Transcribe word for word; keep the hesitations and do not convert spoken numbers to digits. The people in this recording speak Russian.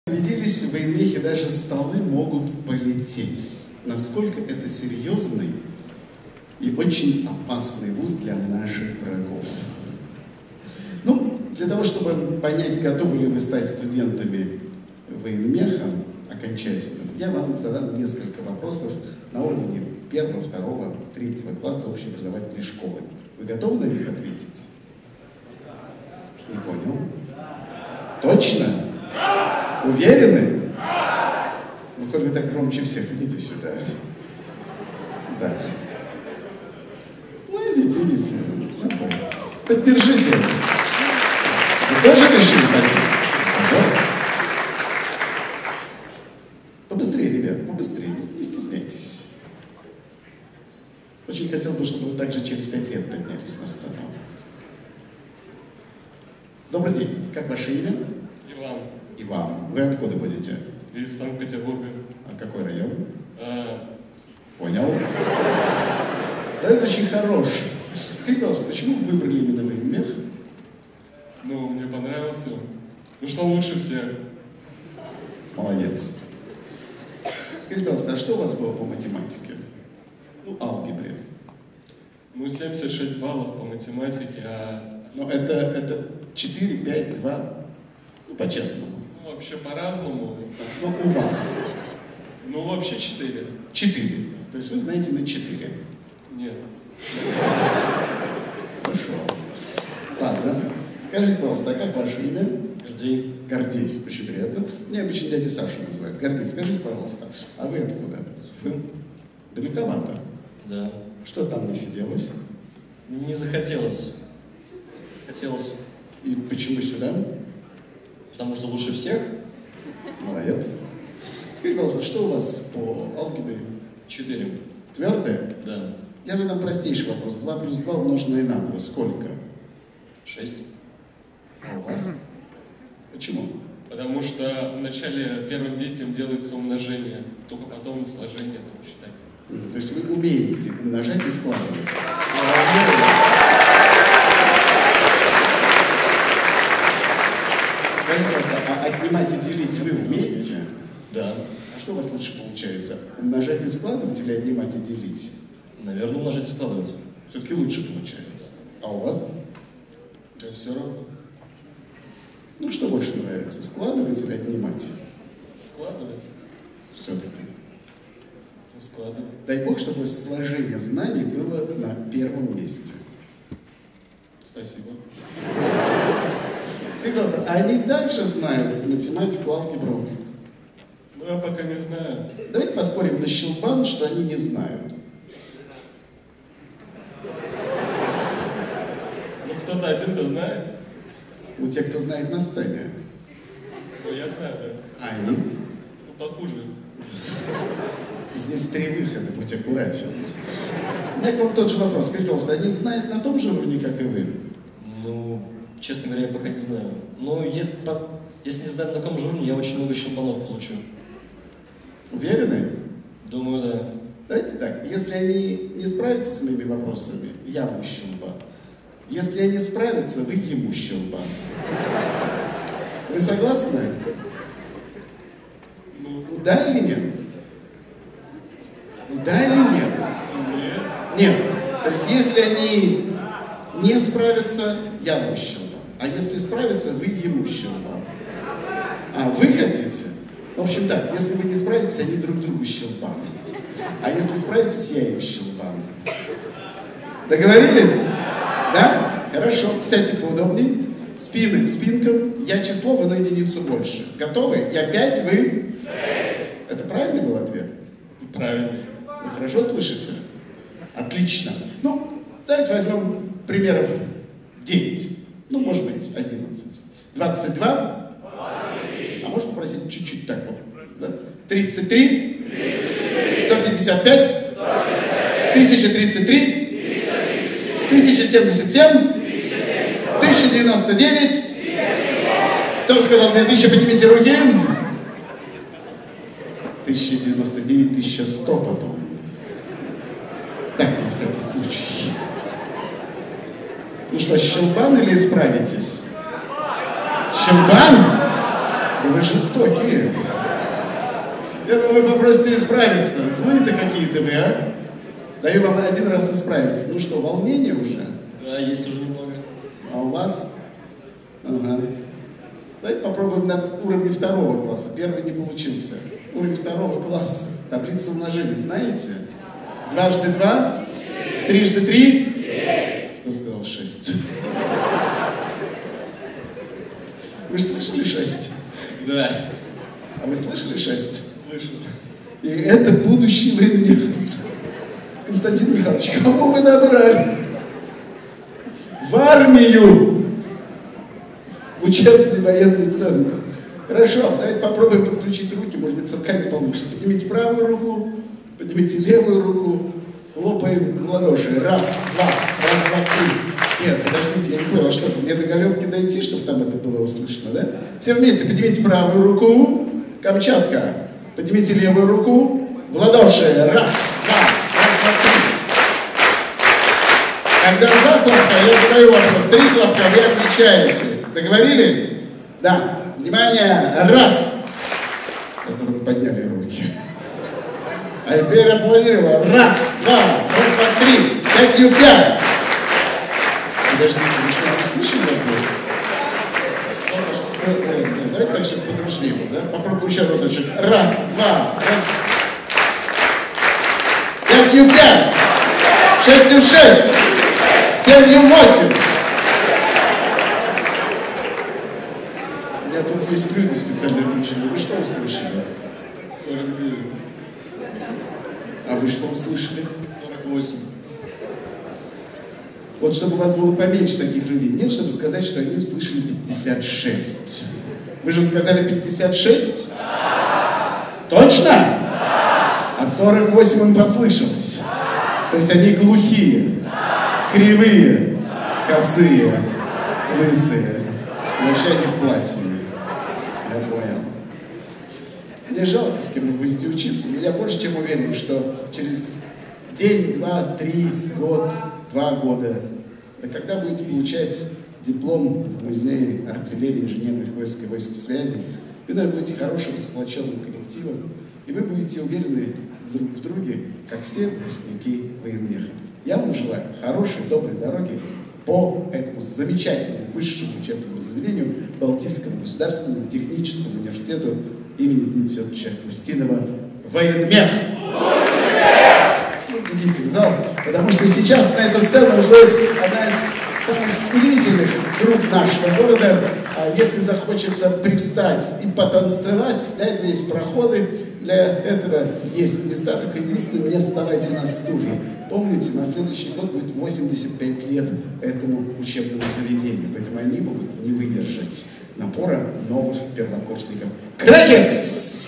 Убедились, в военмехе даже столы могут полететь. Насколько это серьезный и очень опасный вуз для наших врагов. Ну, для того, чтобы понять, готовы ли вы стать студентами военмеха окончательно, я вам задам несколько вопросов на уровне первого, второго, третьего класса общеобразовательной школы. Вы готовы на них ответить? Не понял. Точно? Уверены? Ну, коль вы так громче всех, идите сюда. Да. Ну, идите, идите. Поддержите. Вы тоже решили подняться? Пожалуйста. Побыстрее, ребят, побыстрее. Не стесняйтесь. Очень хотелось бы, чтобы вы также через пять лет поднялись на сцену. Добрый день. Как ваше имя? Иван. Иван. Вы откуда будете? Из Санкт-Петербурга. А какой район? А... Понял. Район очень хороший. Скажите, пожалуйста, почему вы выбрали именно военмех? Ну, мне понравился. Ну, что лучше всех. Молодец. Скажите, пожалуйста, а что у вас было по математике? Ну, алгебре. Ну, семьдесят шесть баллов по математике, а... Ну, это, это четыре, пять, два. Ну, по-честному. Ну, вообще по-разному. Ну, у вас. Ну, вообще четыре. Четыре. То есть вы знаете на четыре? Нет. Хорошо. Ладно. Скажите, пожалуйста, а как ваше имя? Гордей. Гордей. Очень приятно. Меня обычно дядя Саша называют. Гордей, скажите, пожалуйста, а вы откуда? Уфы. Далековато. Да. Что там не сиделось? Не захотелось. Хотелось. И почему сюда? Потому что лучше всех. Молодец. Скажите, пожалуйста, что у вас по алгебре? Четыре. Твердое? Да. Я задам простейший вопрос. два плюс два умноженное на два. Сколько? Шесть. А у вас? Почему? Потому что вначале первым действием делается умножение, только потом сложение там считать. То есть вы умеете умножать и складывать. Скажите, пожалуйста, а отнимать и делить вы умеете? Да. А что у вас лучше получается? Умножать и складывать или отнимать и делить? Наверное, умножить и складывать. Все-таки лучше получается. А у вас? Да все равно. Ну, что больше нравится, складывать или отнимать? Складывать. Все-таки. Ну, складывать. Дай Бог, чтобы сложение знаний было на первом месте. Спасибо. Скажите, пожалуйста, а они дальше знают математику, алгебру? Ну, я пока не знаю. Давайте поспорим на щелбан, что они не знают. Ну, кто-то один-то знает. Ну, те, кто знает на сцене. Ну, я знаю, да. А они? Ну, похуже. Здесь три выхода, будь аккуратен. У меня к вам тот же вопрос. Скажите, пожалуйста, они знают на том же уровне, как и вы? Ну, честно говоря, я пока не знаю. Но если, если не знать, на каком же уровне, я очень много щелбанов получу. Уверены? Думаю, да. Давайте так, если они не справятся с моими вопросами, я вам щелбан. Если они справятся, вы ему щелбан. Вы согласны? Ну, Ну, да или нет? Ну, да или нет? нет. Нет. То есть, если они не справятся, я вам щелбан. А если справятся, вы ему щелбан. А вы хотите? В общем так, если вы не справитесь, они друг другу щелбан. А если справитесь, я им щелбан. Договорились? Да? Хорошо. Сядьте поудобнее. Спины к спинкам. Я число, вы на единицу больше. Готовы? Я пять, вы? Шесть. Это правильный был ответ? Правильно. Вы хорошо слышите? Отлично. Ну, давайте возьмем примеров девять. Ну, может быть, одиннадцать. двадцать два. А можно попросить чуть-чуть так вот? Да? тридцать три. сто пятьдесят пять. тысяча тридцать три. тысяча семьдесят семь. тысяча девяносто девять. Кто сказал две тысячи, поднимите руки. тысяча девяносто девять, тысяча сто потом. Так, на всякий случай. Ну что, щелбан или исправитесь? Щелбан? Да вы жестокие. Я думаю, вы попросите исправиться. Злые-то какие-то вы, а? Даю вам один раз исправиться. Ну что, волнение уже? Да, есть уже немного. А у вас? Ага. Давайте попробуем на уровне второго класса. Первый не получился. Уровень второго класса. Таблица умножения. Знаете? Дважды два? Трижды три? Кто сказал шесть? Вы слышали шесть? Да. А вы слышали шесть? Слышал. И это будущий военмеховец. Константин Михайлович, кого вы набрали? В армию! В учебный военный центр. Хорошо, давайте попробуем подключить руки, может быть, с руками получше. Поднимите правую руку, поднимите левую руку, хлопаем в ладоши. Раз, два, раз, два, три. Нет, подождите, я не понял, а что, мне до галерки дойти, чтобы там это было услышано, да? Все вместе поднимите правую руку, Камчатка. Поднимите левую руку, в ладоши. Раз, два, раз, два, три. Когда два хлопка, я задаю вопрос. Три хлопка, вы отвечаете. Договорились? Да. Внимание, раз. Это вы подняли руки. А теперь аплодировал. Раз, два, раз, два, три, пятью пять. Подождите, вы что, не слышали такое? Давайте так, чтобы подружливо, да? Попробуем еще разочек. Раз, два, раз. Пятью пять. Шестью шесть. Семью восемь. У меня тут есть люди специально обученные. Вы что услышали? сорок девять. А вы что услышали? сорок восемь. Вот чтобы у вас было поменьше таких людей. Нет, чтобы сказать, что они услышали пятьдесят шесть. Вы же сказали пятьдесят шесть? Да. Точно? Да. А сорок восемь им послышалось. Да. То есть они глухие, да. Кривые, да. Косые, да. Лысые. Да. Вообще они в платье. Я понял. Мне жалко, с кем вы будете учиться, но я больше чем уверен, что через день, два, три, год, два года, да когда будете получать диплом в музее артиллерии, инженерных войск и войск связи, вы, наверное, будете хорошим сплоченным коллективом, и вы будете уверены друг в друге, как все выпускники военмеха. Я вам желаю хорошей, доброй дороги по этому замечательному высшему учебному заведению Балтийскому государственному техническому университету имени Дмитрия Федоровича Устинова «Военмех». Вы идите в зал, потому что сейчас на эту сцену выходит одна из самых удивительных групп нашего города. А если захочется привстать и потанцевать, для этого есть проходы, для этого есть места, только единственное, не вставайте на стулья. Помните, на следующий год будет восемьдесят пять лет этому учебному заведению, поэтому они могут не выдержать напора новых первокурсников. Крекетс!